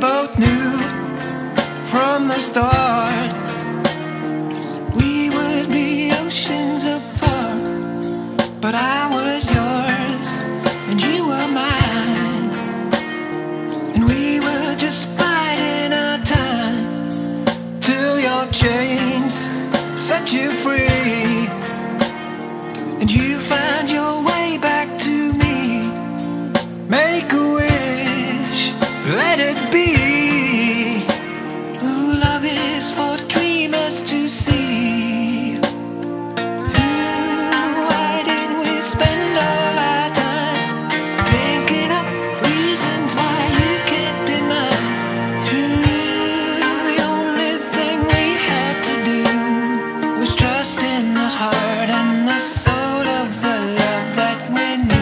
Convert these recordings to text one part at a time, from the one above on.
both knew from the start we would be oceans apart, but I was yours and you were mine, and we were just biding our time till your chains set you free, and you find your way back to me. Make a wish, let it be. Ooh, love is for dreamers to see. Ooh, why did we spend all our time thinking up reasons why you can't be mine? Ooh, the only thing we had to do was trust in the heart and the soul of the love that we knew.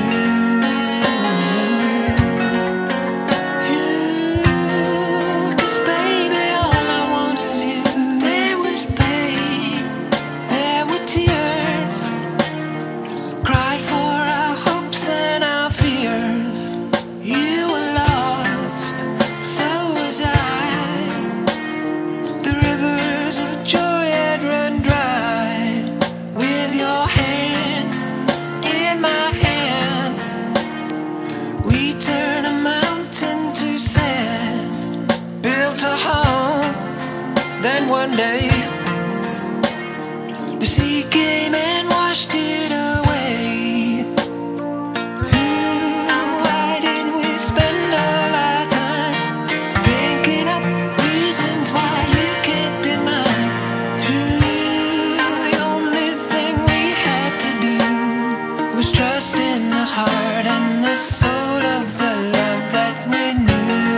Then one day the sea came and washed it away. Ooh, why did we spend all our time thinking up reasons why you can't be mine? Ooh, the only thing we had to do was trust in the heart and the soul of the love that we knew.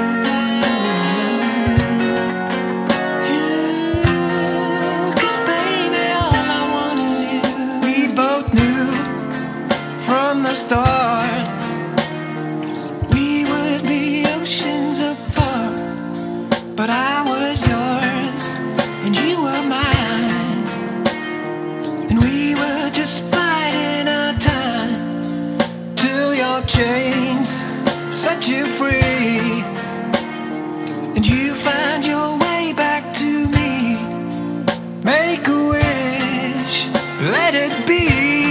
From the start we would be oceans apart, but I was yours and you were mine, and we were just biding our time till your chains set you free, and you find your way back to me. Make a wish, let it be.